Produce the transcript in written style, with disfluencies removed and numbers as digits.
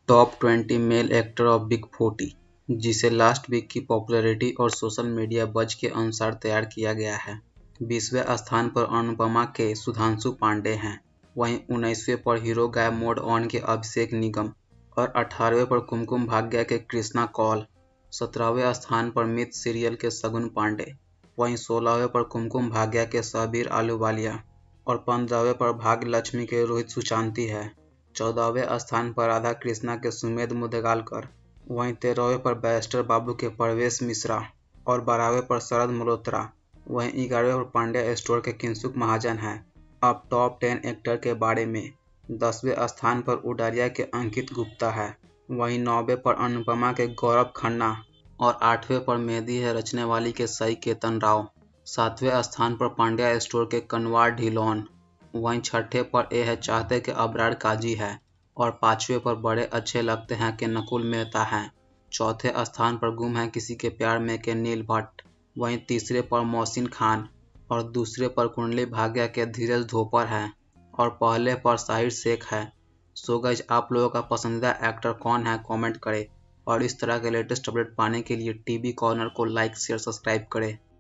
Top 20 male actor of big 40, जिसे last week की popularity और सोशल मीडिया बज़ के अनुसार तैयार किया गया है। 20वें स्थान पर अनुपमा के सुधांशु पांडे हैं, वहीं 19वें पर हीरो गाय मोड ऑन के अभिषेक निगम और 18वें पर कुमकुम भाग्य के कृष्णा कौल, 17वें स्थान पर मिथ सीरियल के सगुन पांडे, वहीं 16वें पर कुमकुम भाग्य के सबीर आलूवालिया और 15वें पर भाग्य लक्ष्मी के रोहित सुशांति है। 14वें स्थान पर राधा कृष्णा के सुमेध मुदगालकर, वहीं 13वें पर बैरिस्टर बाबू के प्रवेश मिश्रा और 12वें पर शरद मल्होत्रा, वहीं 11वें पर पांड्या स्टोर के किंसुक महाजन हैं। अब टॉप 10 एक्टर के बारे में। 10वें स्थान पर उडरिया के अंकित गुप्ता है, वहीं 9वें पर अनुपमा के गौरव खन्ना और 8वें पर मेहंदी है रचने वाली के सई केतन राव। 7वें स्थान पर पांड्या स्टोर के कनवार ढिलोन, वहीं 6ठे पर ए है चाहते के अबरार काजी है और 5वें पर बड़े अच्छे लगते हैं के नकुल मेहता हैं। 4थे स्थान पर गुम है किसी के प्यार में के नील भट्ट, वहीं 3रे पर मोहसिन खान और 2रे पर कुंडली भाग्य के धीरज धोपर है और पहले पर साहिर शेख है। सो गाइस, आप लोगों का पसंदीदा एक्टर कौन है कमेंट करें और इस तरह के लेटेस्ट अपडेट पाने के लिए टीवी कॉर्नर को लाइक शेयर सब्सक्राइब करें।